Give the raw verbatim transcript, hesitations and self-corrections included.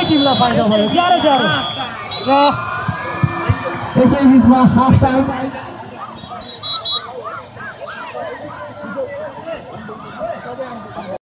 टिमलाई फाइदा भयो ग्यारह ग्यारह र त्यसै बिचमा हाफ टाइम